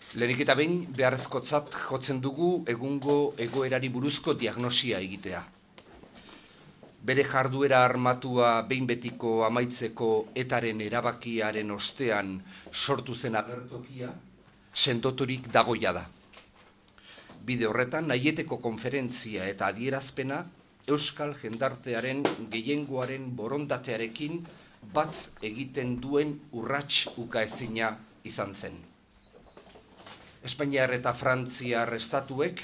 Lehenik eta behin beharrezkotzat jotzen dugu egungo egoerari buruzko diagnosia egitea. Bere jarduera armatua behin betiko amaitzeko etaren erabakiaren ostean sortu zen agertokia sendoturik dagoia da. Bide horretan, Aieteko konferentzia eta adierazpena Euskal jendartearen gehiengoaren borondatearekin bat egiten duen urrats ukaezina izan zen. Espainiar eta Frantziar estatuek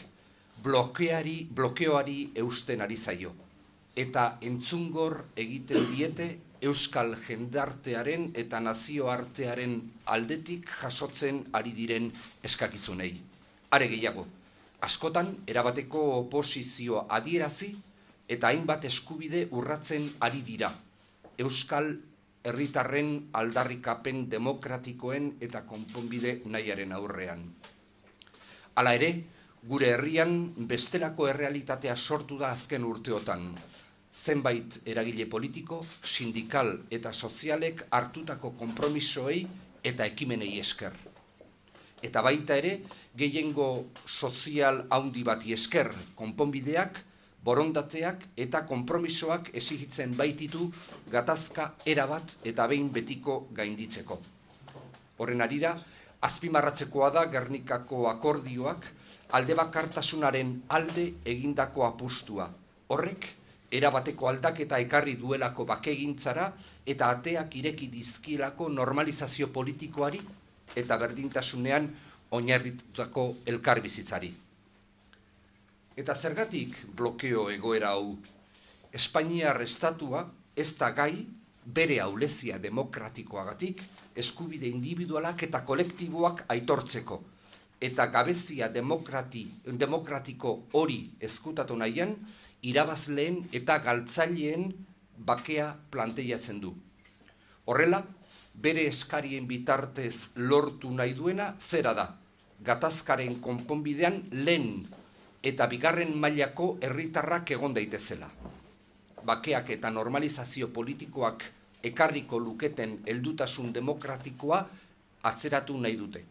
blokeoari eusten ari zaio, eta entzungor egiten diete Euskal jendartearen eta nazioartearen aldetik jasotzen ari diren eskakizunei. Are gehiago, askotan erabateko oposizioa adierazi eta hainbat eskubide urratzen ari dira, Euskal herritarren aldarrikapen demokratikoen eta konponbide nahiaren aurrean. Hala ere, gure herrian bestelako errealitatea sortu da azken urteotan. Zenbait eragile politiko, sindikal eta sozialek hartutako konpromisoei eta ekimenei esker. Eta baita ere, gehiengo sozial handi bati esker, konponbideak, borondateak eta konpromisoak exigitzen baititu gatazka erabat eta behin betiko gainditzeko. Horren harira, azpimarratzekoa da Gernikako akordioak aldebakartasunaren alde egindako apustua. Horrek, erabateko aldaketa ekarri duelako bakegintzara eta ateak ireki dizkielako normalizazio politikoari eta berdintasunean oinarritutako elkarbizitzari. Eta zergatik blokeo egoera hau? Espainiar estatua ez da gai bere ahulezia demokratikoagatik eskubide individualak eta kolektiboak aitortzeko, eta gabezia demokratiko hori ezkutatu nahian, irabazleen eta galtzaileen bakea planteiatzen du. Horrela, bere eskarien bitartez lortu nahi duena zera da, gatazkaren konponbidean lehen eta bigarren mailako herritarrak egon daitezela. Bakeak eta normalizazio politikoak ekarriko luketen heldutasun demokratikoa atzeratu nahi dute.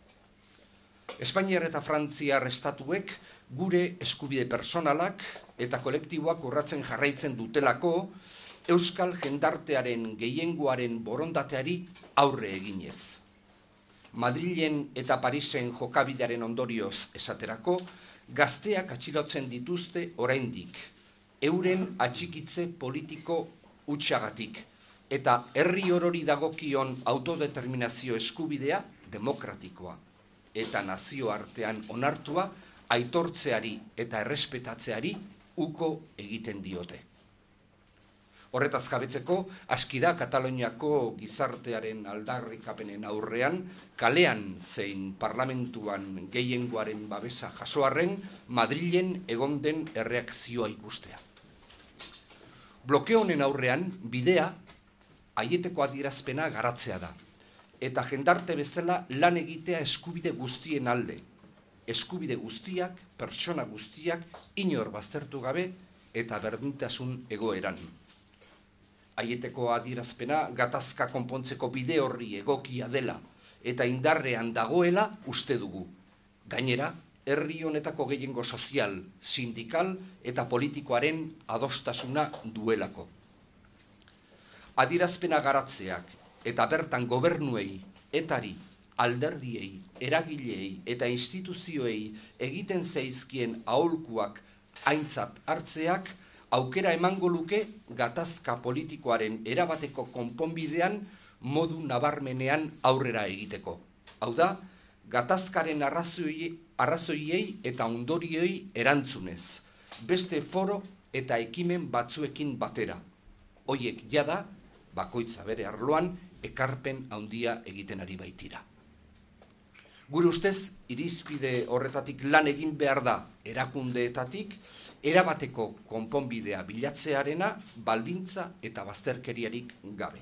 Espainiar eta Frantziar estatuek gure eskubide personalak eta kolektiboak urratzen jarraitzen dutelako Euskal jendartearen gehiengoaren borondateari aurre eginez. Madrilen eta Parisen jokabidearen ondorioz esaterako, gazteak atxilotzen dituzte oraindik, euren atxikitze politiko hutsagatik, eta herri orori dagokion autodeterminazio eskubidea demokratikoa eta nazioartean onartua aitortzeari eta errespetatzeari uko egiten diote. Horretaz jabetzeko, aski da Kataluniako gizartearen aldarrikapenen aurrean, kalean zein parlamentuan gehiengoaren babesa jasoarren, Madrilen egon den erreakzioa ikustea. Blokeo honen aurrean, bidea, Aieteko adierazpena garatzea da, eta jendarte bezala lan egitea eskubide guztien alde. Eskubide guztiak, pertsona guztiak, inor baztertu gabe eta berdintasun egoeran. Aieteko adierazpena gatazka konpontzeko bide horri egokia dela eta indarrean dagoela uste dugu. Gainera, herri honetako gehiengo sozial, sindikal eta politikoaren adostasuna duelako. Adierazpena garatzeak eta bertan gobernuei, etari, alderdiei, eragileei eta instituzioei egiten zaizkien aholkuak aintzat hartzeak aukera emango luke gatazka politikoaren erabateko konponbidean modu nabarmenean aurrera egiteko. Hau da, gatazkaren arrazoiei eta ondorioi erantzunez, beste foro eta ekimen batzuekin batera. Hoiek jada, bakoitza bere arloan, ekarpen handia egiten ari baitira. Gure ustez, irizpide horretatik lan egin behar da erakundeetatik, erabateko konponbidea bilatzearena baldintza eta bazterkeriarik gabe.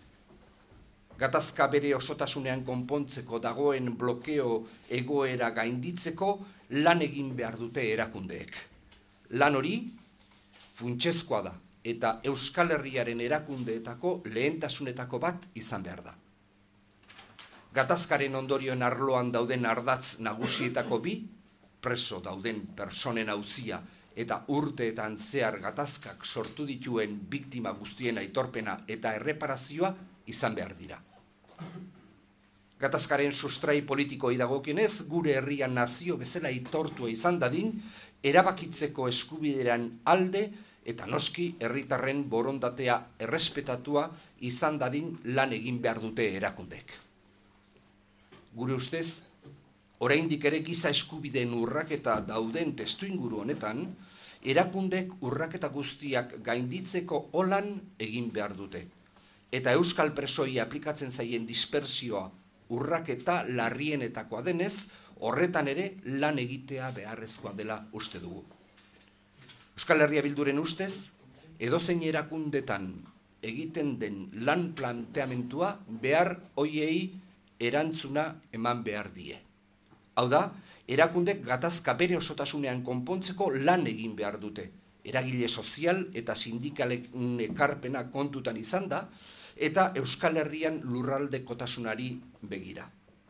Gatazka bere osotasunean konpontzeko dagoen blokeo egoera gainditzeko lan egin behar dute erakundeek. Lan hori funtsezkoa da eta Euskal Herriaren erakundeetako lehentasunetako bat izan behar da. Gatazkaren ondorioen arloan dauden ardatz nagusietako bi, preso dauden personen auzia eta urteetan zehar gatazkak sortu dituen biktima guztien aitorpena eta erreparazioa izan behar dira. Gatazkaren sustrai politikoi dagokienez, gure herrian nazio bezala aitortua izan dadin, erabakitzeko eskubideran alde eta noski herritarren borondatea errespetatua izan dadin lan egin behar dute erakundek. Gure ustez, oraindik ere giza eskubideen urraketa dauden testuinguru honetan, erakundek urraketa guztiak gainditzeko holan egin behar dute. Eta euskal presoi aplikatzen zaien dispersioa urraketa larrienetakoa denez, horretan ere lan egitea beharrezkoa dela uste dugu. Euskal Herria Bilduren ustez, edozein erakundetan egiten den lan planteamentua behar hoiei erantzuna eman behar die. Hau da, erakundek gatazka bere osotasunean konpontzeko lan egin behar dute. Eragile sozial eta sindikalen ekarpena kontutan izan da, eta Euskal Herrian lurraldekotasunari begira.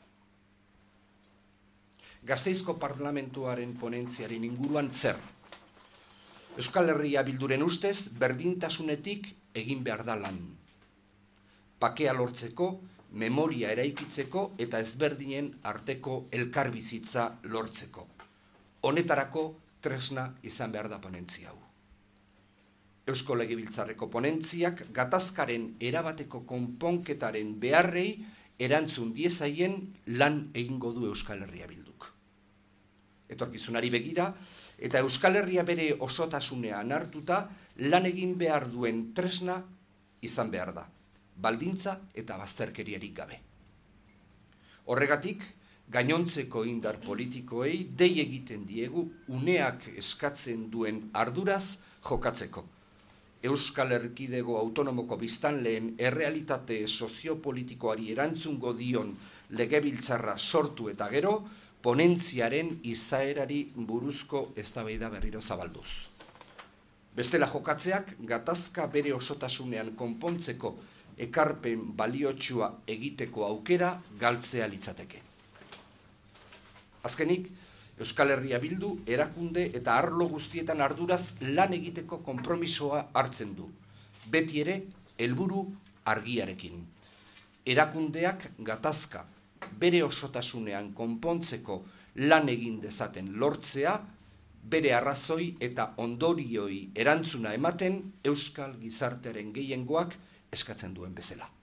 Gasteizko parlamentuaren ponentziaren inguruan zer? Euskal Herria Bilduren ustez, berdintasunetik egin behar da lan. Bakea lortzeko, memoria eraikitzeko eta ezberdinen arteko elkarbizitza lortzeko. Honetarako tresna izan behar da ponentzia hau. Eusko Legebiltzarreko ponentziak gatazkaren erabateko konponketaren beharrei erantzun diezaien lan egingo du Euskal Herria Bilduk. Etorkizunari begira eta Euskal Herria bere osotasunean hartuta lan egin behar duen tresna izan behar da, baldintza eta bazterkeriarik gabe. Horregatik, gainontzeko indar politikoei dei egiten diegu uneak eskatzen duen arduraz jokatzeko. Euskal Erkidego autonomoko biztanleen errealitate soziopolitikoari erantzungo dion legebiltzarra sortu eta gero, ponentziaren izaerari buruzko eztabaida berriro zabalduz. Bestela jokatzeak gatazka bere osotasunean konpontzeko ekarpen baliotsua egiteko aukera galtzea litzateke. Azkenik, Euskal Herria Bildu erakunde eta arlo guztietan arduraz lan egiteko konpromisoa hartzen du. Beti ere, helburu argiarekin. Erakundeak gatazka bere osotasunean konpontzeko lan egin dezaten lortzea, bere arrazoi eta ondorioi erantzuna ematen Euskal gizartearen gehiengoak eskatzen duen bezala.